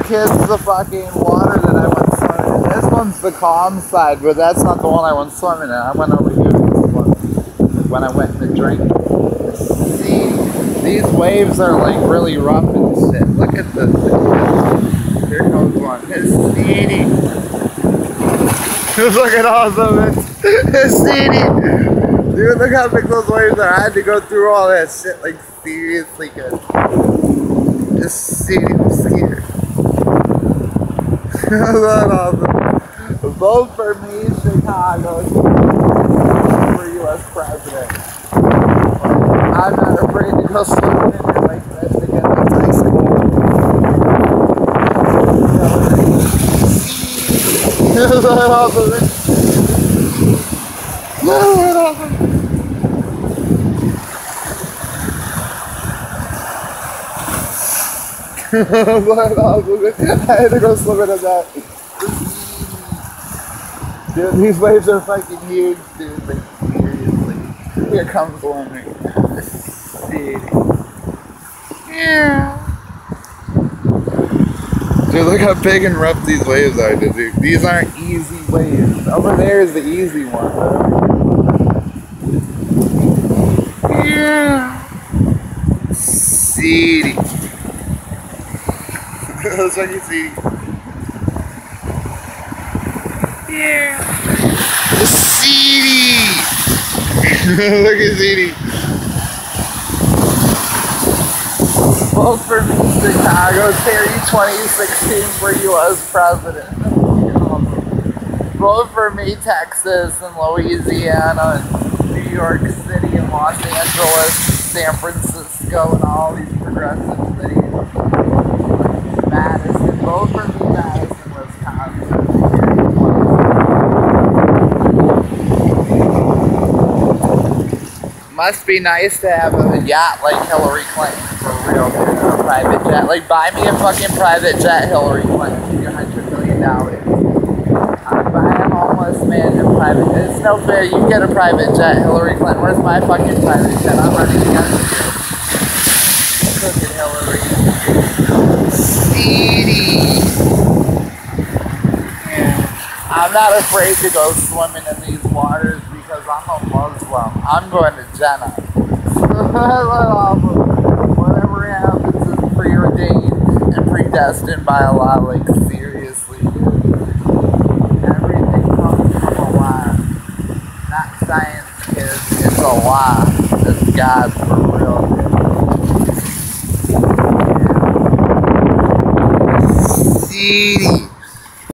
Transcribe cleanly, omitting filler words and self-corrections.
kid's the fucking water that I went swimming in. This one's the calm side, but that's not the one I went swimming in. I went over here to this one when I went in the drink. See, these waves are like really rough and shit. Look at this. Here comes one. It's seedy. Look at all of them. It's seedy. Dude, look how big those waves are. I had to go through all that shit like seriously good. Just seedy. I'm scared. That's awesome. Vote for me, Chicago, for U.S. president. I'm not afraid to go swimming in there like that to get the ice cold. That's awesome. That's awesome. I had to go swimming in that. Dude, these waves are fucking huge, dude. Like, seriously. Here comes one. See. Yeah. Dude, look how big and rough these waves are, dude. These aren't easy waves. Over there is the easy one. Yeah. Seedy. That's what you see. Yeah. Seedy. Look at Seedy. Vote for me, Chicago. Terry 2016 for U.S. president. Vote for me, Texas and Louisiana, and New York City and Los Angeles, San Francisco, and all these progressive cities. Madison. Vote for me, Madison, Wisconsin. Must be nice to have a yacht like Hillary Clinton, for real, dude. A private jet. Like, buy me a fucking private jet, Hillary Clinton. Give you $100 million. I'm buying a homeless man a private jet. It's no fair. You get a private jet, Hillary Clinton. Where's my fucking private jet? I'm running against you. Look at Hillary. Seedy. I'm not afraid to go swimming in these waters because I'm a Muslim. I'm going to Jannah. Whatever happens is preordained and predestined by Allah. Like, seriously, dude. Everything comes from Allah. Not science, kids. It's Allah. It's God, for real, dude. Seedy.